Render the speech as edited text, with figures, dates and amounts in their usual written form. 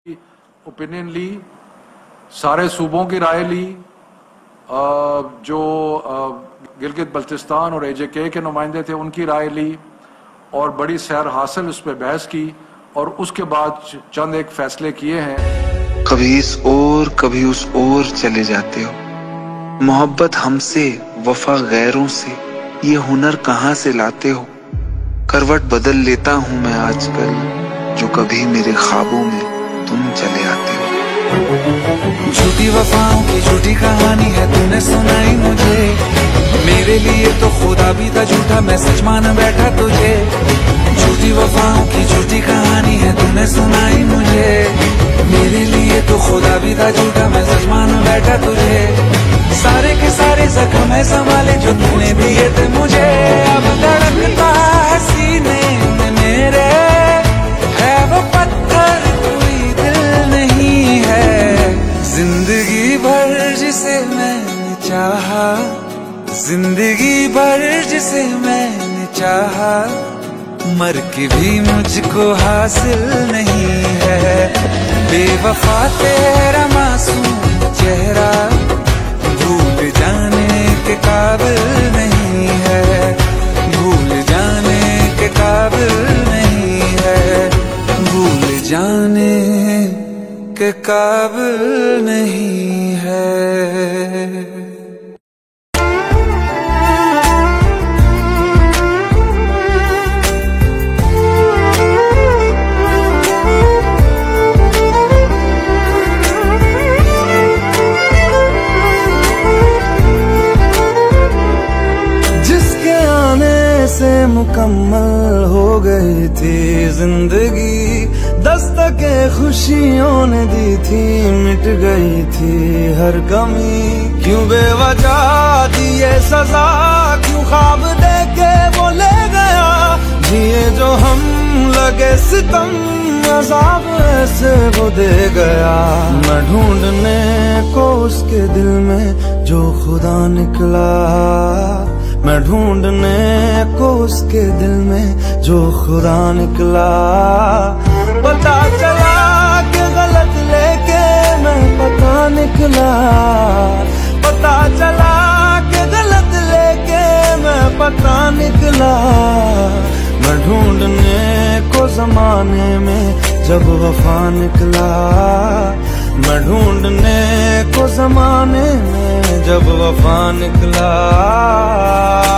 Opinion ली, सारे सूबों की राय ली, जो गिलगित बल्तिस्तान और AJK के नुमाइंदे थे उनकी राय ली और बड़ी सैर हासिल उस पर बहस की और उसके बाद चंद एक फैसले किए हैं। कभी इस ओर कभी उस ओर चले जाते हो, मोहब्बत हमसे वफा गैरों से, ये हुनर कहाँ से लाते हो। करवट बदल लेता हूँ मैं आजकल, जो कभी मेरे ख्वाबों में तुम चले आते हो। झूठी वफाओं की झूठी कहानी है तूने सुनाई मुझे, मेरे लिए तो खुदा भी था झूठा, मैं सच मान बैठा तुझे। झूठी वफाओं की झूठी कहानी है तूने सुनाई मुझे, मेरे लिए तो खुदा भी था झूठा, मैं सच मान बैठा तुझे। सारे के सारे जख्म है संभाले जो तूने दिए थे मुझे, अब धड़कता है सीने में मेरे, है वो पत्थर कोई दिल नहीं है। जिंदगी भर जिसे मैंने चाहा, जिंदगी भर जिसे मैंने चाहा, मर के भी मुझको हासिल नहीं है। बेवफा तेरा मासूम चेहरा भूल जाने के काबिल नहीं है, भूल जाने के काबिल नहीं है, भूल जाने के काबिल नहीं है। से मुकम्मल हो गई थी जिंदगी, दस्तके खुशियों ने दी थी, मिट गई थी हर कमी। क्यों बेवजह दिए सजा, क्यों ख्वाब देके वो ले गया, जिए जो हम लगे सितम, अज़ाब ऐसे वो दे गया। मैं ढूंढने को उसके दिल में जो खुदा निकला, मैं ढूंढने को उसके दिल में जो खुदा निकला। पता चला कि गलत लेके मैं पता निकला, पता चला कि गलत लेके मैं पता निकला। मैं ढूंढने को जमाने में जब वफा निकला, मैं ढूंढने को जमाने में जब वफा निकला।